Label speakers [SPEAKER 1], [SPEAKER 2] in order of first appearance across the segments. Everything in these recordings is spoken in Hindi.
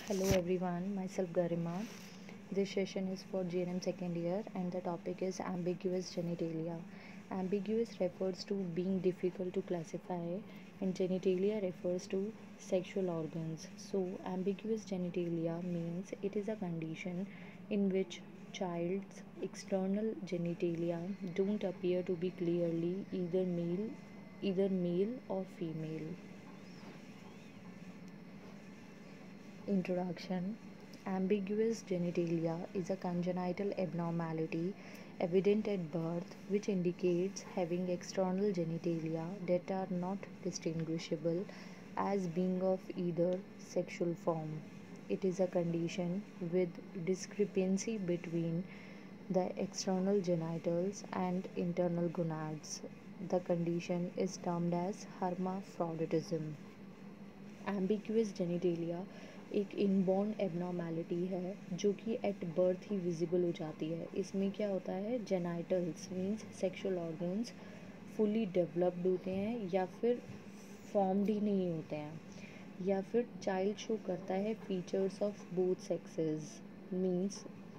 [SPEAKER 1] Hello everyone, myself Garima. This session is for GNM second year and the topic is ambiguous genitalia. Ambiguous refers to being difficult to classify and genitalia refers to sexual organs. So ambiguous genitalia means it is a condition in which child's external genitalia don't appear to be clearly either male or female. Introduction. Ambiguous genitalia is a congenital abnormality evident at birth which indicates having external genitalia that are not distinguishable as being of either sexual form. It is a condition with discrepancy between the external genitals and internal gonads. The condition is termed as hermaphroditism. Ambiguous genitalia एक इनबॉर्न एबनॉर्मेलिटी है जो कि एट बर्थ ही विजिबल हो जाती है. इसमें क्या होता है, genitals means sexual organs fully developed होते हैं या फिर फॉर्म्ड ही नहीं होते हैं, या फिर चाइल्ड शो करता है features of both sexes. Means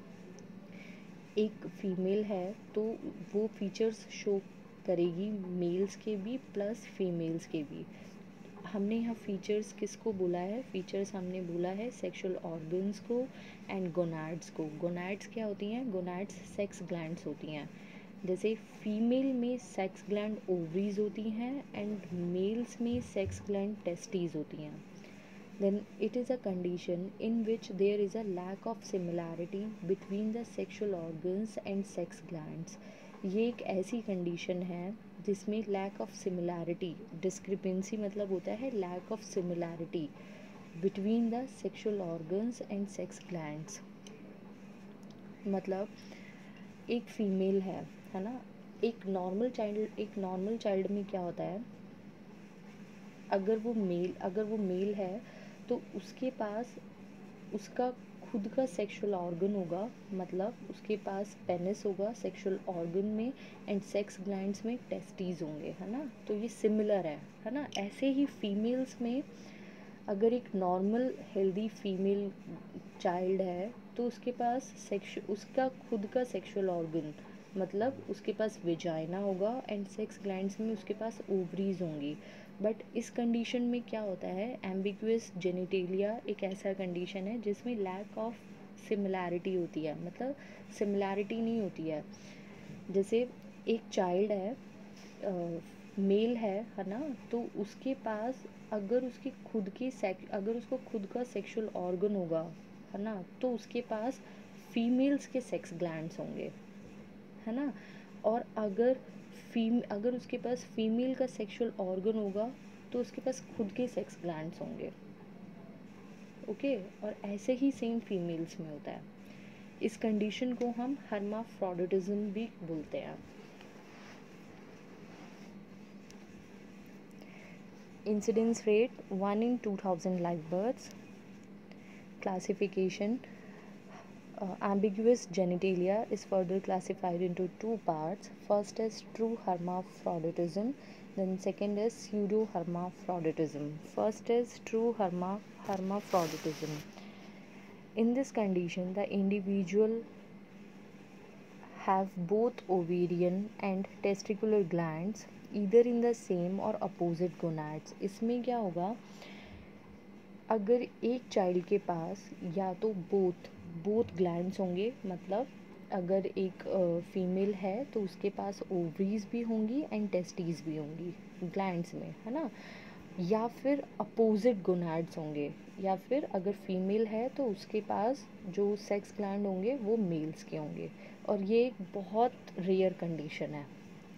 [SPEAKER 1] एक फीमेल है तो वो फीचर्स शो करेगी मेल्स के भी प्लस फीमेल्स के भी. हमने यहाँ फीचर्स किसको बोला है, फीचर्स हमने बोला है सेक्सुअल ऑर्गन्स को एंड गोनाड्स को. गोनाड्स क्या होती हैं, गोनाड्स सेक्स ग्लैंड्स होती हैं. जैसे फीमेल में सेक्स ग्लैंड ओवरीज होती हैं एंड मेल्स में सेक्स ग्लैंड टेस्टीज होती हैं. then it is a condition in which there is a lack of similarity between the sexual organs and sex glands. ये एक ऐसी कंडीशन है जिसमें लैक ऑफ सिमिलैरिटी, डिस्क्रिपेंसी मतलब होता है lack of similarity between the sexual organs and sex glands. मतलब एक फीमेल है ना, एक नॉर्मल चाइल्ड में क्या होता है, अगर वो मेल है तो उसके पास उसका खुद का सेक्सुअल ऑर्गन होगा, मतलब उसके पास पेनिस होगा सेक्सुअल ऑर्गन में एंड सेक्स ग्लैंड्स में टेस्टीज होंगे, है ना. तो ये सिमिलर है ना. ऐसे ही फीमेल्स में अगर एक नॉर्मल हेल्दी फीमेल चाइल्ड है तो उसके पास उसका खुद का सेक्सुअल ऑर्गन मतलब उसके पास विजाइना होगा एंड सेक्स ग्लैंड्स में उसके पास ओवरीज होंगी. बट इस कंडीशन में क्या होता है, एम्बिगुअस जेनिटेलिया एक ऐसा कंडीशन है जिसमें लैक ऑफ सिमिलैरिटी होती है, मतलब सिमिलैरिटी नहीं होती है. जैसे एक चाइल्ड है, मेल है ना, तो उसके पास अगर उसको खुद का सेक्सुअल ऑर्गन होगा, है ना, तो उसके पास फीमेल्स के सेक्स ग्लैंड्स होंगे, है ना. और अगर उसके पास फीमेल का सेक्सुअल ऑर्गन होगा तो उसके पास खुद के सेक्स ग्लैंड्स होंगे. ओके, और ऐसे ही सेम फीमेल्स में होता है. इस कंडीशन को हम हर्माफ्रोडिटिज्म भी बोलते हैं. Incidence rate 1 in 2000 live births. Classification. Ambiguous genitalia is further classified into two parts. First is true hermaphroditism, then second is pseudo hermaphroditism. First is true hermaphroditism. In this condition, the individual have both ovarian and testicular glands either in the same or opposite gonads. इसमें क्या होगा, अगर एक चाइल्ड के पास या तो बोथ ग्लैंड्स होंगे, मतलब अगर एक फीमेल है तो उसके पास ओवरीज भी होंगी एंड टेस्टीज भी होंगी ग्लैंड्स में, है ना. या फिर अपोजिट गोनाड्स होंगे, या फिर अगर फीमेल है तो उसके पास जो सेक्स ग्लैंड होंगे वो मेल्स के होंगे. और ये एक बहुत रेयर कंडीशन है.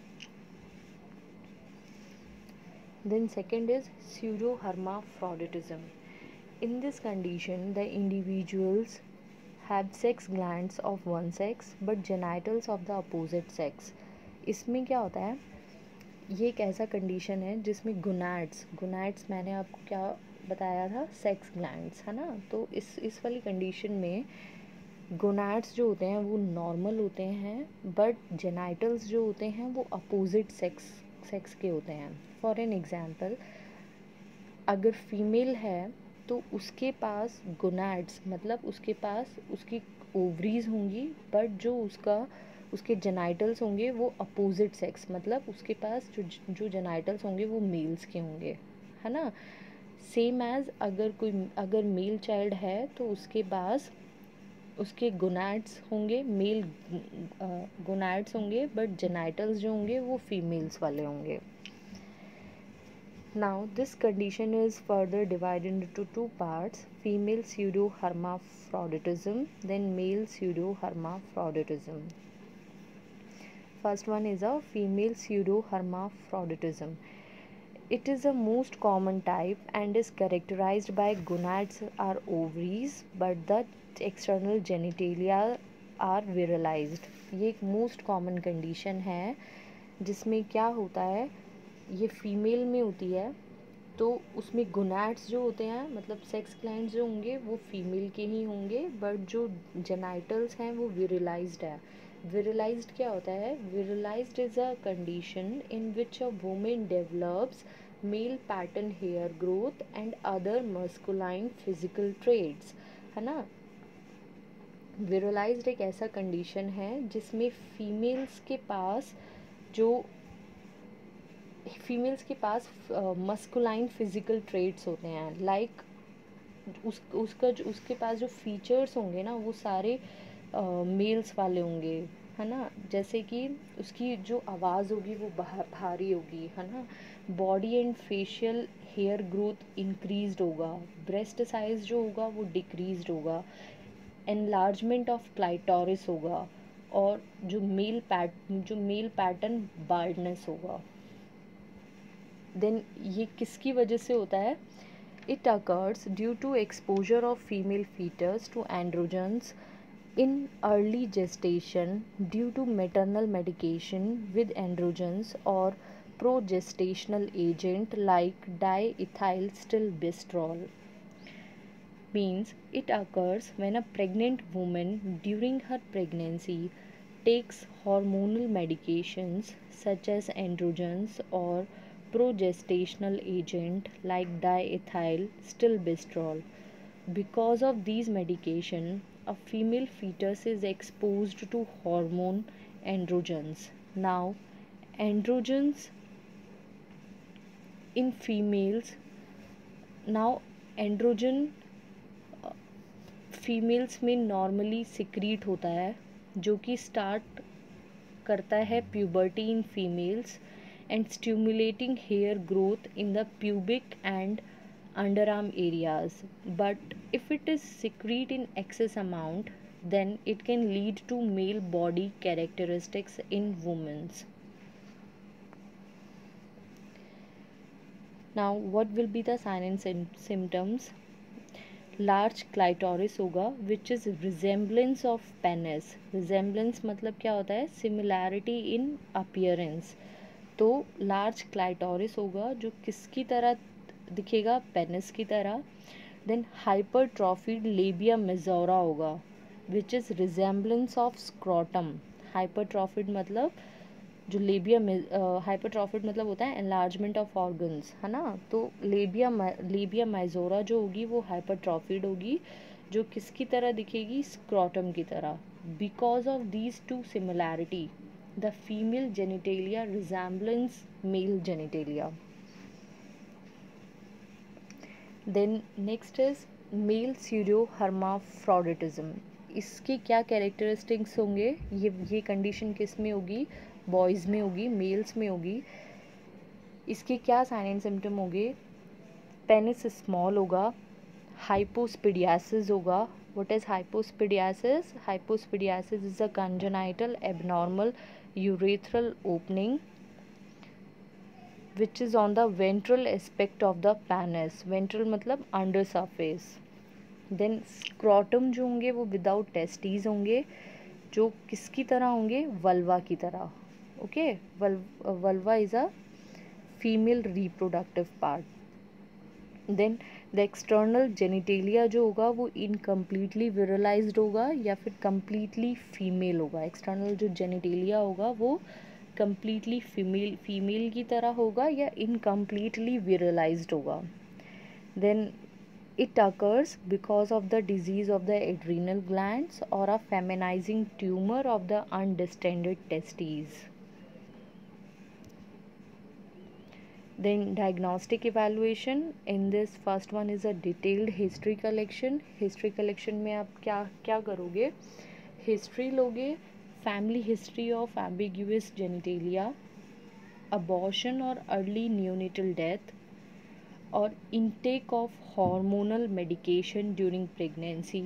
[SPEAKER 1] Then second is pseudo hermaphroditism. In this condition, the individuals have sex glands of one sex but genitals of the opposite sex. इसमें क्या होता है, ये एक ऐसा कंडीशन है जिसमें गोनाड्स मैंने आपको क्या बताया था, सेक्स ग्लैंड्स, है ना. तो इस वाली कंडीशन में गोनाड्स जो होते हैं वो नॉर्मल होते हैं बट जेनाइटल्स जो होते हैं वो अपोजिट सेक्स के होते हैं. फॉर एन एग्जांपल, अगर फीमेल है तो उसके पास गोनाड्स मतलब उसके पास उसकी ओवरीज होंगी, बट जो उसके जेनाइटल्स होंगे वो अपोजिट सेक्स, मतलब उसके पास जो जेनाइटल्स होंगे वो मेल्स के होंगे, है ना। सेम एज अगर मेल चाइल्ड है तो उसके पास उसके गोनाड्स होंगे, मेल गोनाड्स होंगे, बट जेनाइटल्स जो होंगे वो फीमेल्स वाले होंगे. Now, this condition is further divided into two parts: female pseudohermaphroditism, then male pseudohermaphroditism. First one is a female pseudohermaphroditism. It is the most common type and is characterized by gonads or ovaries, but the external genitalia are virilized. ये एक मोस्ट कॉमन कंडीशन है जिसमें क्या होता है, ये फीमेल में होती है तो उसमें गोनाड्स जो होते हैं मतलब सेक्स ग्लैंड्स जो होंगे वो फीमेल के ही होंगे, बट जो जेनाइटल्स हैं वो विरलाइज्ड है. विरलाइज्ड क्या होता है? Virilized is a condition in which a women develops male pattern hair growth and other masculine physical traits, है ना. विरलाइज्ड एक ऐसा कंडीशन है जिसमें फीमेल्स के पास मस्कुलाइन फिजिकल ट्रेट्स होते हैं, लाइक उसके पास जो फीचर्स होंगे ना वो सारे मेल्स वाले होंगे, है ना. जैसे कि उसकी जो आवाज़ होगी वो भारी होगी, है ना. Body and facial hair growth increased होगा, ब्रेस्ट साइज जो होगा वो डिक्रीज्ड होगा, एनलार्जमेंट ऑफ क्लाइटोरिस होगा, और जो मेल पैटर्न बार्डनेस होगा. देन ये किसकी वजह से होता है? It occurs due to exposure of female foetus to androgens in early gestation due to maternal medication with androgens or progestational agent like diethylstilbestrol. Means it occurs when a pregnant woman during her pregnancy takes hormonal medications such as androgens or progestational agent like diethylstilbestrol. Because of these medication, a female fetus is exposed to hormone androgens. Now, androgens in females, now androgen females में नॉर्मली सिक्रीट होता है जो कि स्टार्ट करता है puberty in females and stimulating hair growth in the pubic and underarm areas, but if it is secrete in excess amount then it can lead to male body characteristics in women. Now what will be the sign and symptoms? Large clitoris होगा which is resemblance of penis. Resemblance मतलब क्या होता है? Similarity in appearance. तो लार्ज क्लाइटोरिस होगा जो किसकी तरह दिखेगा? पेनिस की तरह. देन हाइपरट्रॉफीड लेबिया मेजोरा होगा which is resemblance of scrotum. Hypertrophied मतलब जो हाइपरट्रॉफीड मतलब होता है एनलार्जमेंट ऑफ ऑर्गन्स, है ना. तो लेबिया माइजोरा जो होगी वो हाइपरट्रॉफीड होगी जो किसकी तरह दिखेगी? स्क्रोटम की तरह. Because of these two similarity the female genitalia resemblance male genitalia. Then next is male pseudohermaphroditism. इसके क्या कैरेक्टरिस्टिक्स होंगे? ये कंडीशन किस में होगी? बॉयज़ में होगी, मेल्स में होगी. इसके क्या साइन एंड सिम्टम होंगे? पेनिस स्मॉल होगा, हाइपोस्पिडियासिस होगा. What is hypospadias? Hypospadias is a congenital abnormal urethral opening which is on the ventral aspect of the penis. Ventral मतलब अंडर सरफेस. देन स्क्रोटम जो होंगे वो विदाउट टेस्टीज होंगे जो किसकी तरह होंगे? वल्वा की तरह. Okay, vulva is a female reproductive part. Then the external genitalia जो होगा वो इनकम्प्लीटली विरलाइज्ड होगा या फिर कम्प्लीटली फीमेल होगा. एक्सटर्नल जो जेनिटेलिया होगा वो कम्प्लीटली फीमेल की तरह होगा या इनकम्प्लीटली विरलाइज्ड होगा. Then It occurs because of the disease of the adrenal glands or a feminizing tumor of the undistended testes. Then diagnostic evaluation. In this first one is a detailed history collection. History collection में आप क्या क्या करोगे? History लोगे, family history of ambiguous genitalia, abortion or early neonatal death, or intake of hormonal medication during pregnancy.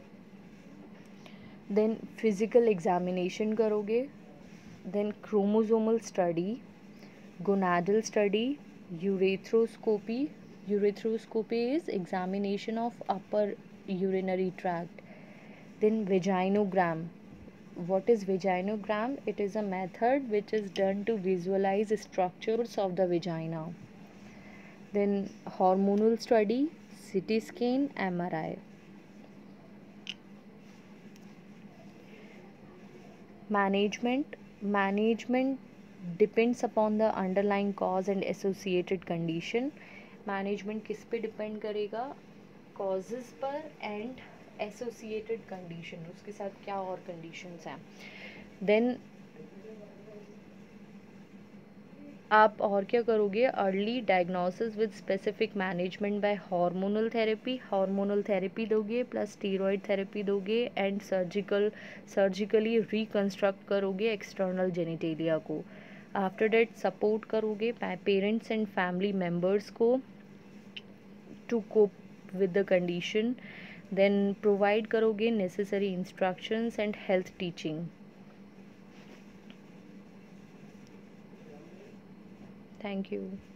[SPEAKER 1] Then physical examination करोगे. Then chromosomal study, gonadal study, urethroskopy. Urethroskopy is examination of upper urinary tract. Then vaginogram. What is vaginogram? It is a method which is done to visualize structures of the vagina. Then hormonal study, CT scan, MRI. Management depends upon the underlying cause and associated condition. Management किस पे डिपेंड करेगा? Causes पर and associated condition, उसके साथ क्या और conditions हैं. Then आप और क्या करोगे? Early diagnosis with specific management by hormonal therapy दोगे, प्लस स्टीरॉयड थेरेपी दोगे, एंड सर्जिकली रिकंस्ट्रक्ट करोगे एक्सटर्नल जेनिटेलिया को. आफ्टर डेट सपोर्ट करोगे पेरेंट्स एंड फैमिली मेम्बर्स को to cope with the condition. Then provide करोगे necessary instructions and health teaching. Thank you.